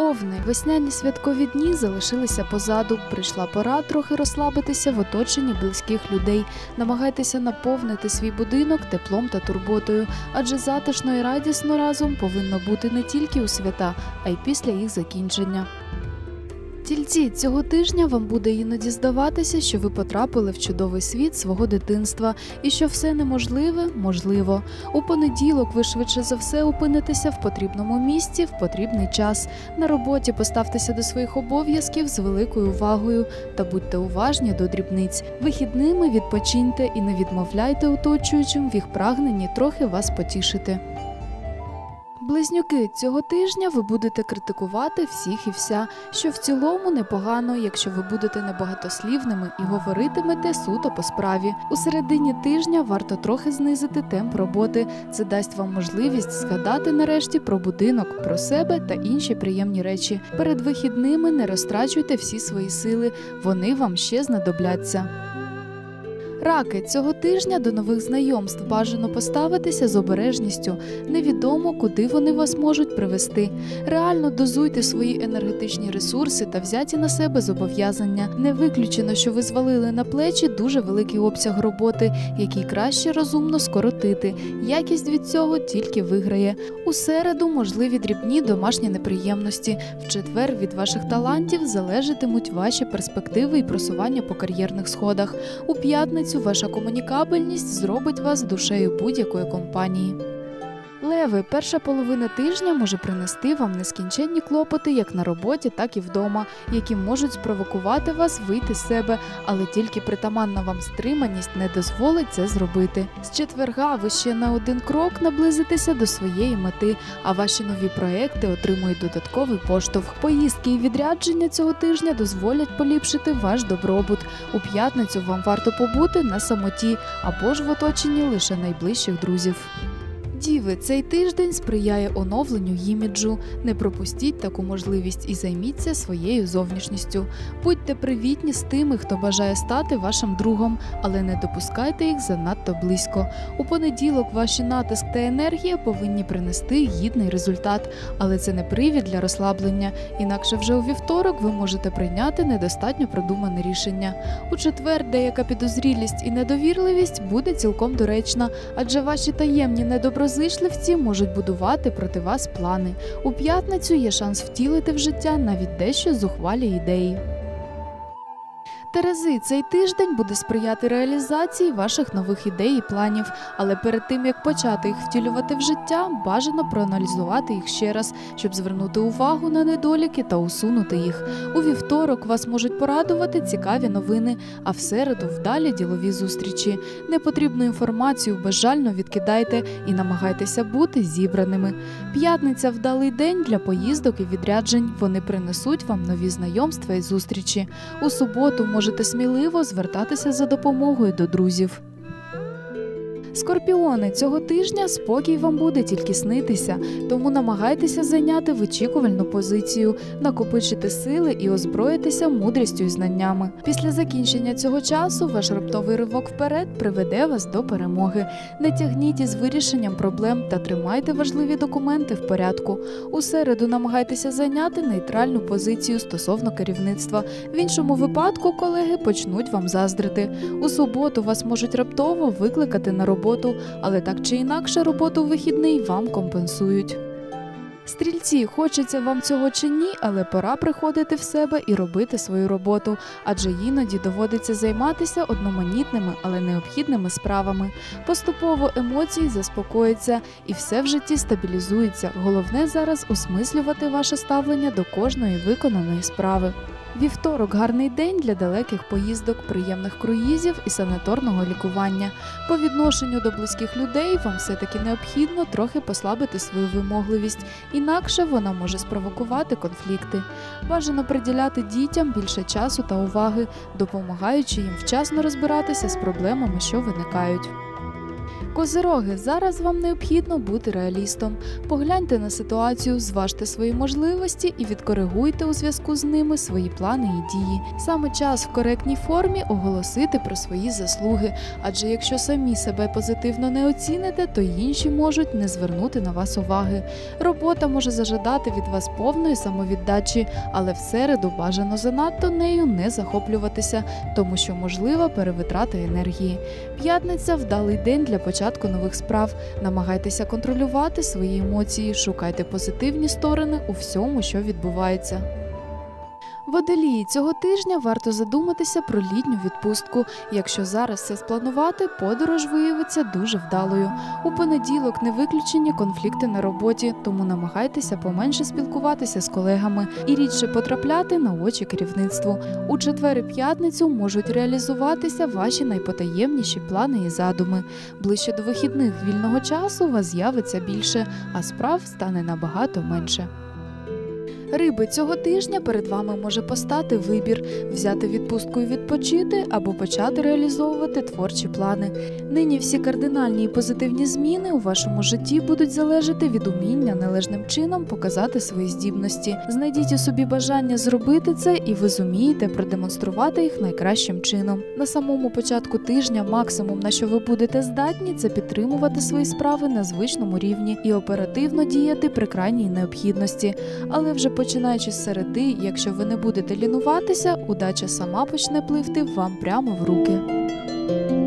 Овни, весняні святкові дні залишилися позаду. Прийшла пора трохи розслабитися в оточенні близьких людей. Намагайтеся наповнити свій будинок теплом та турботою, адже затишно і радісно разом повинно бути не тільки у свята, а й після їх закінчення. Тільці, цього тижня вам буде іноді здаватися, що ви потрапили в чудовий світ свого дитинства і що все неможливе – можливо. У понеділок ви швидше за все опинитеся в потрібному місці в потрібний час. На роботі поставтеся до своїх обов'язків з великою увагою та будьте уважні до дрібниць. Вихідними відпочиньте і не відмовляйте оточуючим в їх прагненні трохи вас потішити. Близнюки, цього тижня ви будете критикувати всіх і вся, що в цілому непогано, якщо ви будете небагатослівними і говоритимете суто по справі. У середині тижня варто трохи знизити темп роботи. Це дасть вам можливість згадати нарешті про будинок, про себе та інші приємні речі. Перед вихідними не розтрачуйте всі свої сили, вони вам ще знадобляться. Раки, цього тижня до нових знайомств бажано поставитися з обережністю. Невідомо, куди вони вас можуть привести. Реально дозуйте свої енергетичні ресурси та взяті на себе зобов'язання. Не виключено, що ви звалили на плечі дуже великий обсяг роботи, який краще розумно скоротити. Якість від цього тільки виграє. У середу можливі дрібні домашні неприємності. В четвер від ваших талантів залежатимуть ваші перспективи і просування по кар'єрних сходах. У п'ятницю ваша комунікабельність зробить вас душею будь-якої компанії. Леви, перша половина тижня може принести вам нескінченні клопоти як на роботі, так і вдома, які можуть спровокувати вас вийти з себе, але тільки притаманна вам стриманість не дозволить це зробити. З четверга ви ще на один крок наблизитеся до своєї мети, а ваші нові проекти отримують додатковий поштовх. Поїздки і відрядження цього тижня дозволять поліпшити ваш добробут. У п'ятницю вам варто побути на самоті або ж в оточенні лише найближчих друзів. Діви, цей тиждень сприяє оновленню іміджу. Не пропустіть таку можливість і займіться своєю зовнішністю. Будьте привітні з тими, хто бажає стати вашим другом, але не допускайте їх занадто близько. У понеділок ваші натиск та енергія повинні принести гідний результат, але це не привід для розслаблення, інакше вже у вівторок ви можете прийняти недостатньо продумане рішення. У четвер деяка підозрілість і недовірливість буде цілком доречна, адже ваші таємні недоброзичливці можуть будувати проти вас плани. У п'ятницю є шанс втілити в життя навіть дещо зухвалі ідеї. Терези, цей тиждень буде сприяти реалізації ваших нових ідей і планів, але перед тим, як почати їх втілювати в життя, бажано проаналізувати їх ще раз, щоб звернути увагу на недоліки та усунути їх. У вівторок вас можуть порадувати цікаві новини, а в середу вдалі ділові зустрічі. Непотрібну інформацію безжально відкидайте і намагайтеся бути зібраними. П'ятниця – вдалий день для поїздок і відряджень, вони принесуть вам нові знайомства і зустрічі. У суботу можете сміливо звертатися за допомогою до друзів. Скорпіони, цього тижня спокій вам буде тільки снитися, тому намагайтеся зайняти вичікувальну позицію, накопичити сили і озброїтися мудрістю і знаннями. Після закінчення цього часу ваш раптовий ривок вперед приведе вас до перемоги. Не тягніть із вирішенням проблем та тримайте важливі документи в порядку. У середу намагайтеся зайняти нейтральну позицію стосовно керівництва. В іншому випадку колеги почнуть вам заздрити. У суботу вас можуть раптово викликати на роботу, але так чи інакше роботу у вихідний вам компенсують. Стрільці, хочеться вам цього чи ні, але пора приходити в себе і робити свою роботу, адже іноді доводиться займатися одноманітними, але необхідними справами. Поступово емоції заспокояться і все в житті стабілізується. Головне зараз осмислювати ваше ставлення до кожної виконаної справи. Вівторок – гарний день для далеких поїздок, приємних круїзів і санаторного лікування. По відношенню до близьких людей вам все-таки необхідно трохи послабити свою вимогливість, інакше вона може спровокувати конфлікти. Бажано приділяти дітям більше часу та уваги, допомагаючи їм вчасно розбиратися з проблемами, що виникають. Козироги, зараз вам необхідно бути реалістом. Погляньте на ситуацію, зважте свої можливості і відкоригуйте у зв'язку з ними свої плани і дії. Саме час в коректній формі оголосити про свої заслуги, адже якщо самі себе позитивно не оціните, то й інші можуть не звернути на вас уваги. Робота може зажадати від вас повної самовіддачі, але в середу бажано занадто нею не захоплюватися, тому що можлива перевитрата енергії. П'ятниця – вдалий день для початку нових справ. Намагайтеся контролювати свої емоції, шукайте позитивні сторони у всьому, що відбувається. Водолії, цього тижня варто задуматися про літню відпустку. Якщо зараз все спланувати, подорож виявиться дуже вдалою. У понеділок не виключені конфлікти на роботі, тому намагайтеся поменше спілкуватися з колегами і рідше потрапляти на очі керівництву. У четвер і п'ятницю можуть реалізуватися ваші найпотаємніші плани і задуми. Ближче до вихідних вільного часу у вас з'явиться більше, а справ стане набагато менше. Риби, цього тижня перед вами може постати вибір – взяти відпустку і відпочити або почати реалізовувати творчі плани. Нині всі кардинальні і позитивні зміни у вашому житті будуть залежати від уміння належним чином показати свої здібності. Знайдіть у собі бажання зробити це, і ви зумієте продемонструвати їх найкращим чином. На самому початку тижня максимум, на що ви будете здатні, це підтримувати свої справи на звичному рівні і оперативно діяти при крайній необхідності. Але вже починаючи з середи, якщо ви не будете лінуватися, удача сама почне пливти вам прямо в руки.